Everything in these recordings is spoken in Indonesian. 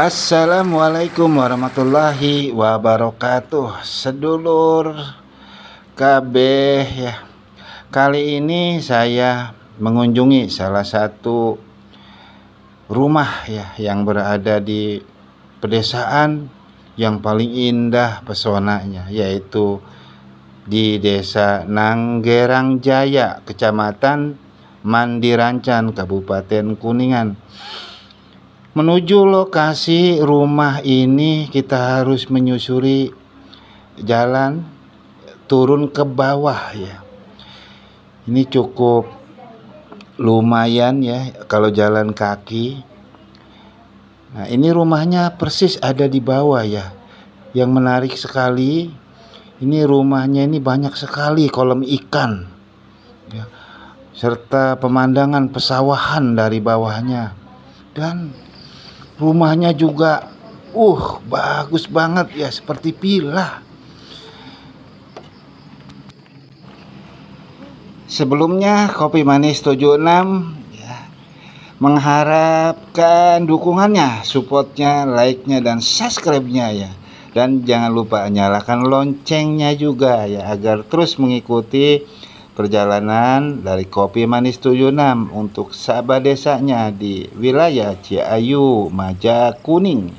Assalamualaikum warahmatullahi wabarakatuh, sedulur KB ya. Kali ini saya mengunjungi salah satu rumah ya yang berada di pedesaan yang paling indah pesonanya, yaitu di Desa Nanggerang Jaya, Kecamatan Mandirancan, Kabupaten Kuningan. Menuju lokasi rumah ini kita harus menyusuri jalan turun ke bawah ya. Ini cukup lumayan ya kalau jalan kaki. Nah, ini rumahnya persis ada di bawah ya. Yang menarik sekali, ini rumahnya ini banyak sekali kolam ikan ya, serta pemandangan pesawahan dari bawahnya. Dan rumahnya juga bagus banget ya, seperti villa. Sebelumnya Kopi Manis 76 ya, mengharapkan dukungannya, supportnya, like-nya, dan subscribe-nya ya. Dan jangan lupa nyalakan loncengnya juga ya, agar terus mengikuti perjalanan dari Kopi Manis 76 untuk sahabat desanya di wilayah Ciayu, Majakuning.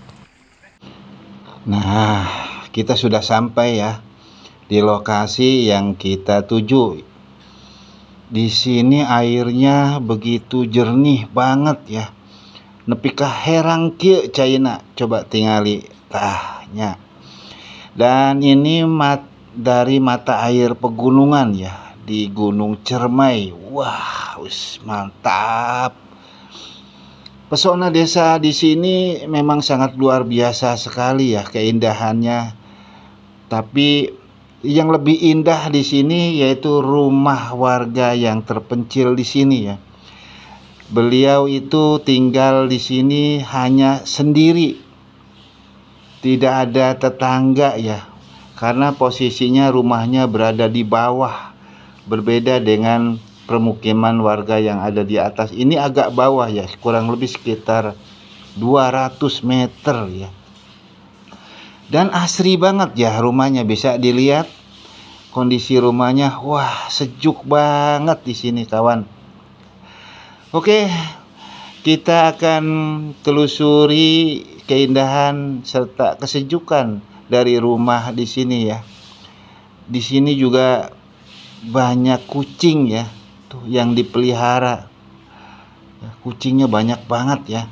Nah, kita sudah sampai ya di lokasi yang kita tuju. Di sini airnya begitu jernih banget ya. Nepi ka herang kieu caina, coba tingali tahnya. Dan ini dari mata air pegunungan ya, di Gunung Cermai. Wah, mantap. Pesona desa di sini memang sangat luar biasa sekali ya keindahannya. Tapi yang lebih indah di sini yaitu rumah warga yang terpencil di sini ya. Beliau itu tinggal di sini hanya sendiri. Tidak ada tetangga ya. Karena posisinya rumahnya berada di bawah, berbeda dengan permukiman warga yang ada di atas. Ini agak bawah ya, kurang lebih sekitar 200 meter ya. Dan asri banget ya rumahnya, bisa dilihat kondisi rumahnya. Wah, sejuk banget di sini kawan. Oke, kita akan telusuri keindahan serta kesejukan dari rumah di sini ya. Di sini juga banyak kucing ya, tuh yang dipelihara. Kucingnya banyak banget ya.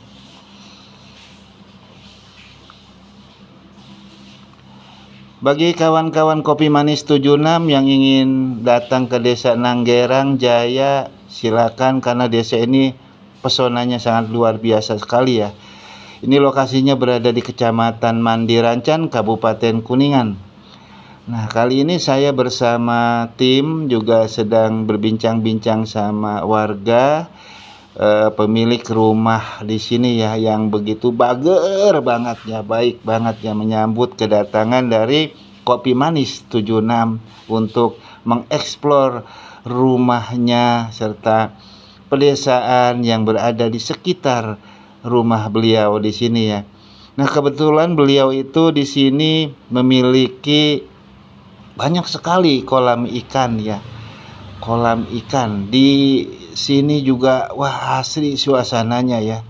Bagi kawan-kawan Kopi Manis 76 yang ingin datang ke Desa Nanggerang Jaya, silakan, karena desa ini pesonanya sangat luar biasa sekali ya. Ini lokasinya berada di Kecamatan Mandirancan, Kabupaten Kuningan. Nah, kali ini saya bersama tim juga sedang berbincang-bincang sama warga, pemilik rumah di sini ya, yang begitu bager banget ya, baik banget ya menyambut kedatangan dari Kopi Manis 76 untuk mengeksplor rumahnya serta pedesaan yang berada di sekitar rumah beliau di sini ya. Nah, kebetulan beliau itu di sini memiliki banyak sekali kolam ikan ya. Kolam ikan di sini juga, wah, asri suasananya ya.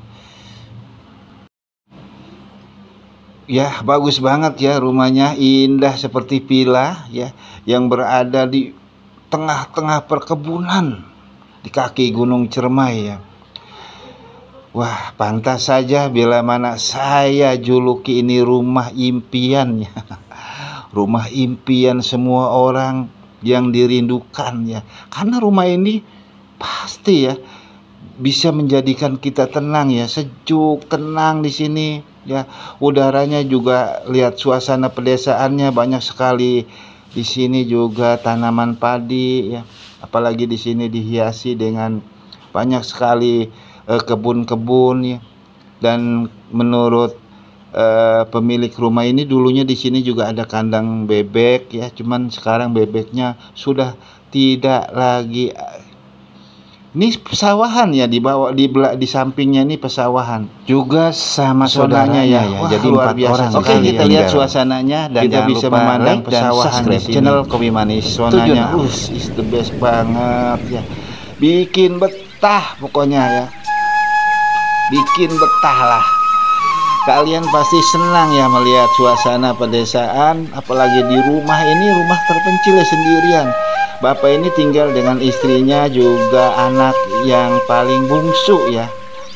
Ya, bagus banget ya rumahnya, indah seperti villa ya, yang berada di tengah-tengah perkebunan di kaki Gunung Cermai ya. Wah, pantas saja bila mana saya juluki ini rumah impian ya. Rumah impian semua orang yang dirindukan ya. Karena rumah ini pasti ya bisa menjadikan kita tenang ya, sejuk, tenang di sini ya. Udaranya juga, lihat suasana pedesaannya, banyak sekali di sini juga tanaman padi ya. Apalagi di sini dihiasi dengan banyak sekali kebun-kebun ya. Dan menurut pemilik rumah ini, dulunya di sini juga ada kandang bebek ya, cuman sekarang bebeknya sudah tidak lagi. Ini pesawahan ya, di sampingnya ini pesawahan. Juga sama saudaranya ya. Wah, Jadi luar 4 biasa orang. sekali Oke, kita ya. lihat suasananya dan kita bisa memandang pesawahan di channel Kopi Manis. Sonanya is the best banget ya. Bikin betah pokoknya ya. Bikin betah lah. Kalian pasti senang ya melihat suasana pedesaan, apalagi di rumah ini, rumah terpencil ya, sendirian. Bapak ini tinggal dengan istrinya, juga anak yang paling bungsu ya.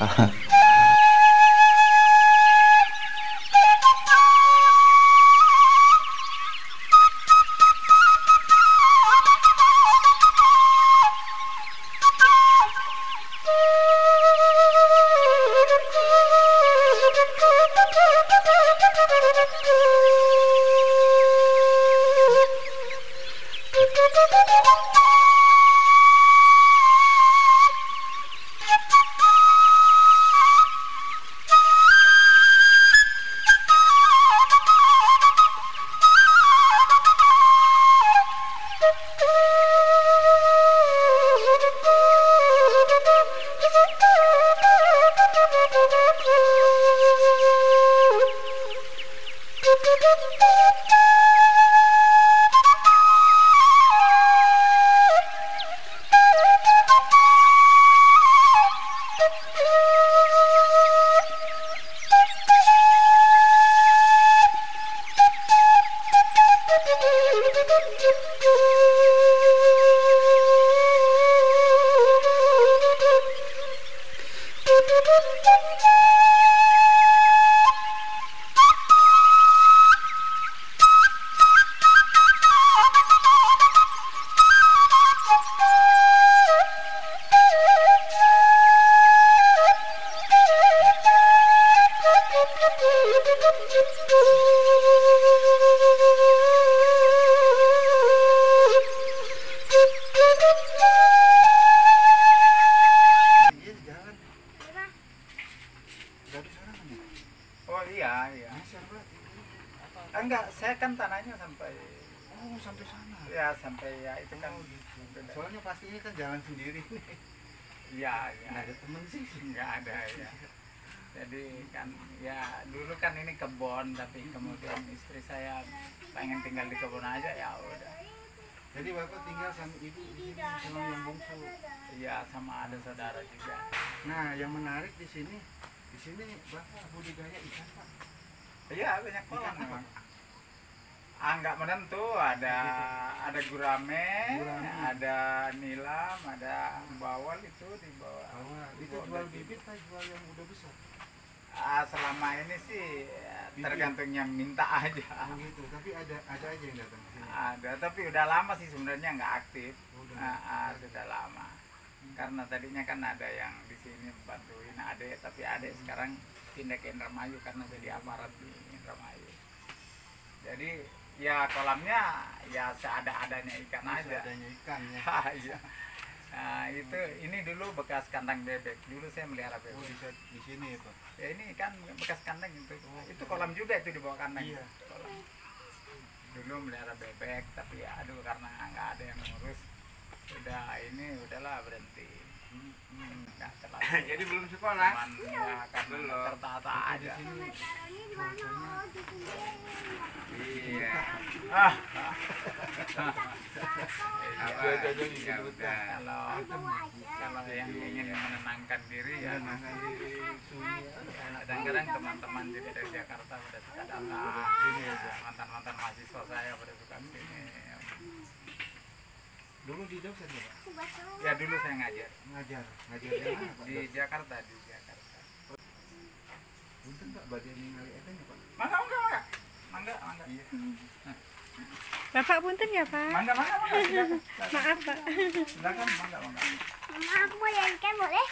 Oh iya. Enggak, saya kan tanahnya sampai. Oh, sampai sana. Ya sampai ya itu kan. Soalnya pasti ini kan jalan sendiri. Iya. Nggak ada temen sih. Nggak ada ya. Jadi kan ya dulu kan ini kebun, tapi kemudian istri saya pengen tinggal di kebun aja, ya udah. Jadi bapak tinggal sama ibu di sini sama yang bungsu. Iya, sama ada saudara juga. Nah, yang menarik di sini bapak budidaya ikan, Pak. Iya, banyak kolam memang. Nggak menentu, ada gurame, ada nilam, ada bawal itu di bawah. Itu jual bibit atau jual yang udah besar? Selama ini sih tergantung yang minta aja. Oh gitu, tapi ada aja yang datang ke sini. Ada, tapi udah lama sih sebenarnya nggak aktif. Sudah lama. Karena tadinya kan ada yang di sini bantuin adek, tapi adek sekarang pindah ke Indramayu karena jadi aparat di Indramayu. Jadi ya kolamnya ya seadanya ikan aja. Seadanya ikan ya. Iya. Nah, ini dulu bekas kandang bebek. Dulu saya melihara bebek. Oh, di sini Pak. Ya ini kan bekas kandang itu. Itu kolam juga itu di bawah kandang. Iya. Kolam. Dulu melihara bebek, tapi aduh karena nggak ada yang ngurus. Udahlah berhenti. Nggak terlalu. Jadi belum sekolah? Cuman ya karena tertata aja. Iya. Kalau yang ingin menenangkan diri ya kadang-kadang teman-teman juga dari Jakarta pada suka datang, mantan-mantan mahasiswa saya pada suka sini. Dulu di Jogja ya, Pak? Ya dulu saya ngajar di mana, Pak? di Jakarta. Punten Pak, bagian ningali etanya Pak. Mangga. Iya. Bapak punten ya Pak. Mangga. Silakan. Maaf Pak. Silakan, mangga. Mama, aku mau jalan ikan boleh?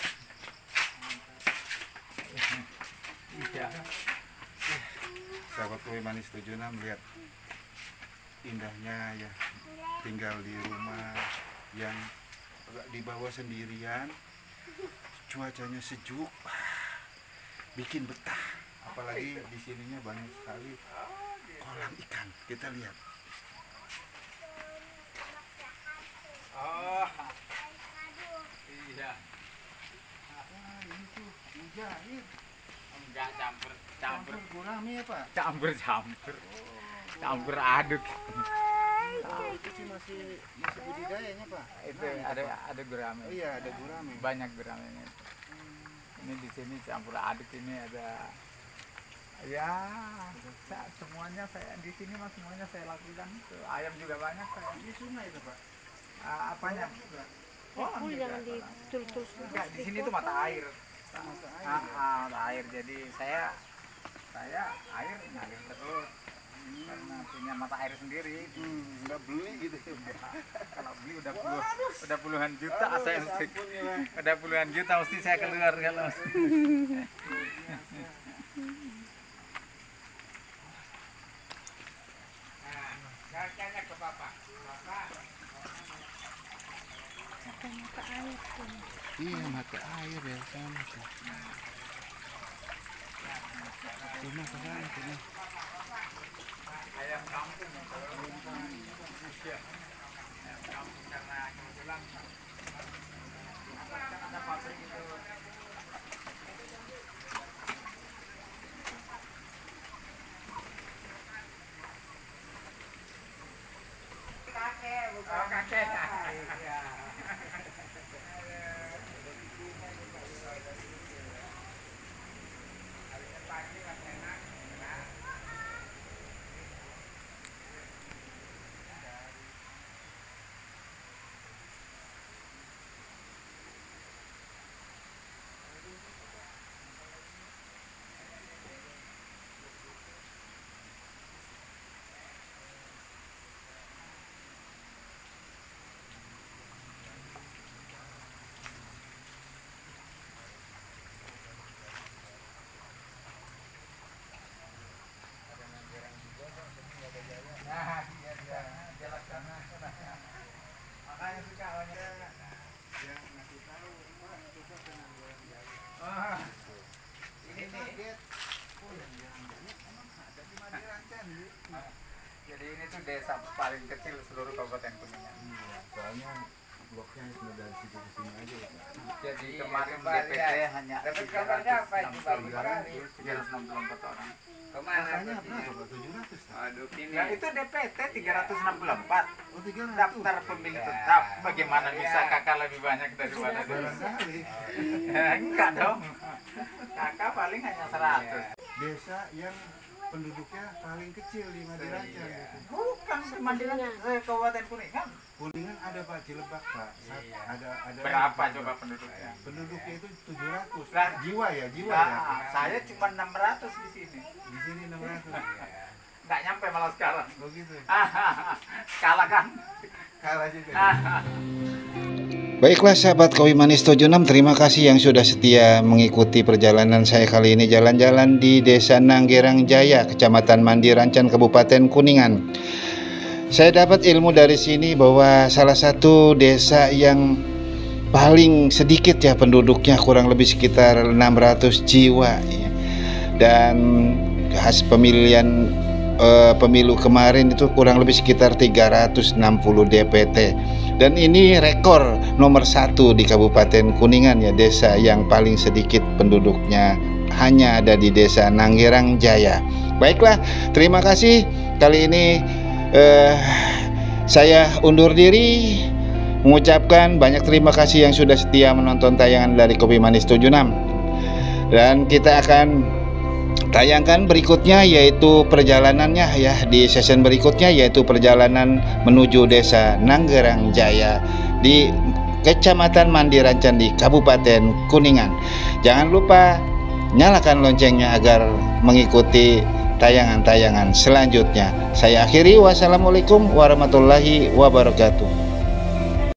Iya. Sahabat Kopi Manis 76 melihat indahnya ya tinggal di rumah yang dibawa sendirian, cuacanya sejuk, bikin betah. Apalagi di sininya banyak sekali kolam ikan. Kita lihat. Oh. Iya. Ini tuh mujahid. Enggak campur Gurame ya Pak? campur campur aduk. Itu sih masih budidayanya Pak. Itu ada gurame. Oh iya ada gurame. Banyak guramenya. Ini di sini campur aduk, ini ada ya semuanya saya di sini mas, semuanya saya lakukan. Ayam juga banyak saya. Ini sungai itu Pak. Apanya? Oh, Jangan ditul-tul. enggak, di sini tuh mata air. Mata air. Jadi saya air ngalir terus. Karena punya mata air sendiri. Nggak beli gitu. Kalau beli udah puluhan juta saya mesti. Udah puluhan juta mesti saya keluar kalau. Nah, tanya ke Bapak. Mata air tuh. Iya mata air ya sama tuh. Cuma kesana tuh. Ayam kampung ya, kalau ayam kampung karena kebetulan ada pabrik itu. Kakek. Nah, dia laksana. Makanya suka banyak yang ngasih tahu, Pak, suka dengan jalan-jalan. Ini nih. Oh yang jalan-jalan emang ada di Madiranchan Bu. Jadi ini tuh desa paling kecil seluruh Kabupaten Kuningan. Soalnya bloknya cuma dari situ ke sini aja ya Pak. Jadi kemarin DPT hanya 364 orang. Makanya berapa Pak? 700 Pak? Nah, itu DPT 364. Oh 300. Daftar pemilih tetap. Bagaimana bisa kakak lebih banyak daripada dulu? Barangkali Enggak dong. Kakak paling hanya 100. desa yang penduduknya paling kecil di Madiranchan Iya. gitu. Bukan Mandirian Kabupaten Kuningan. Kuningan ada Pak, Cilebak Pak. Ada Berapa coba penduduknya? penduduknya itu 700. Lah, Jiwa ya, jiwa Nah, ya. saya cuma 600 di sini. Di sini 600. Nggak nyampe malah sekarang. Begitu. Kalah kan? Kalah juga. Baiklah sahabat Kopi Manis 76, terima kasih yang sudah setia mengikuti perjalanan saya kali ini jalan-jalan di Desa Nanggerang Jaya, Kecamatan Madiranchan, Kabupaten Kuningan. Saya dapat ilmu dari sini bahwa salah satu desa yang paling sedikit ya penduduknya, kurang lebih sekitar 600 jiwa ya. Dan hasil pemilu kemarin itu kurang lebih sekitar 360 DPT. Dan ini rekor nomor 1 di Kabupaten Kuningan ya, desa yang paling sedikit penduduknya hanya ada di Desa Nanggerang Jaya. Baiklah, terima kasih. Kali ini saya undur diri, mengucapkan banyak terima kasih yang sudah setia menonton tayangan dari Kopi Manis 76. Dan kita akan tayangkan berikutnya, yaitu perjalanannya ya, di season berikutnya, yaitu perjalanan menuju Desa Nanggerang Jaya di Kecamatan Madiranchan di Kabupaten Kuningan. Jangan lupa nyalakan loncengnya agar mengikuti tayangan-tayangan selanjutnya. Saya akhiri, wassalamualaikum warahmatullahi wabarakatuh.